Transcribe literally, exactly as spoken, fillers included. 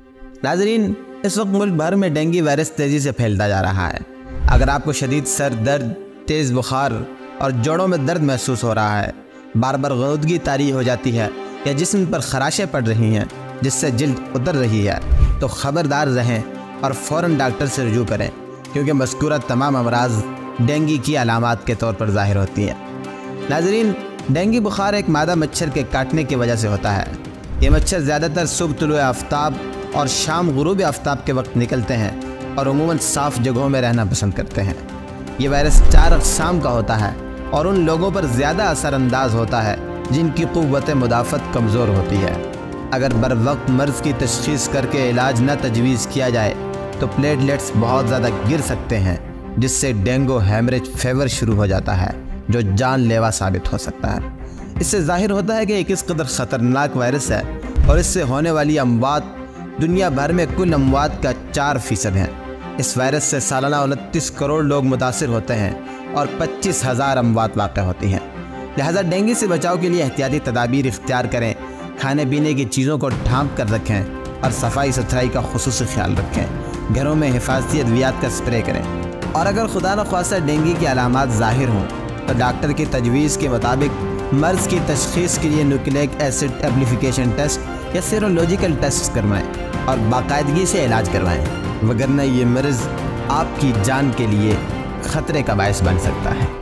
नाजरीन, इस वक्त मुल्क भर में डेंगू वायरस तेज़ी से फैलता जा रहा है। अगर आपको शदीद सर दर्द, तेज़ बुखार और जोड़ों में दर्द महसूस हो रहा है, बार बार ग़ुदगी तारी हो जाती है या जिस्म पर खराशें पड़ रही हैं जिससे जल्द उतर रही है, तो ख़बरदार रहें और फ़ौरन डॉक्टर से रुजू करें, क्योंकि मज़कूरा तमाम अमराज़ डेंगू की अलामात के तौर पर ज़ाहिर होती हैं। नाज़रीन, डेंगू बुखार एक मादा मच्छर के काटने की वजह से होता है। ये मच्छर ज़्यादातर सुबह तुलुए आफ्ताब और शाम गुरूब आफ्ताब के वक्त निकलते हैं और अमूमन साफ़ जगहों में रहना पसंद करते हैं। ये वायरस चार अक़साम का होता है और उन लोगों पर ज़्यादा असरअंदाज होता है जिनकी क़ुव्वत मुदाफ़त कमज़ोर होती है। अगर बर वक्त मर्ज़ की तशख़ीस करके इलाज न तजवीज़ किया जाए तो प्लेटलेट्स बहुत ज़्यादा गिर सकते हैं, जिससे डेंगू हैमरेज फीवर शुरू हो जाता है जो जानलेवा साबित हो सकता है। इससे ज़ाहिर होता है कि ये किस कदर ख़तरनाक वायरस है और इससे होने वाली अमवात दुनिया भर में कुल अमवात का चार फ़ीसद हैं। इस वायरस से सालाना उनतीस करोड़ लोग मुतासिर होते हैं और पच्चीस हज़ार अमवात वाक़ होती हैं। लिहाजा डेंगू से बचाव के लिए एहतियाती तदाबीर इख्तियार करें, खाने पीने की चीज़ों को ढाँप कर रखें और सफाई सुथराई का खुसूसी ख्याल रखें। घरों में हिफाजती अद्वियात का स्प्रे करें और अगर खुदा न ख्वास्ता डेंगू की अलामात ज़ाहिर हों तो डॉक्टर की तजवीज़ के मुताबिक मर्ज़ की तशख़ीस के लिए न्यूक्लिक एसिड एम्प्लीफिकेशन टेस्ट या सीरोलॉजिकल टेस्ट करवाएं और बाकायदगी से इलाज करवाएं, वगरना ये मर्ज़ आपकी जान के लिए ख़तरे का बायस बन सकता है।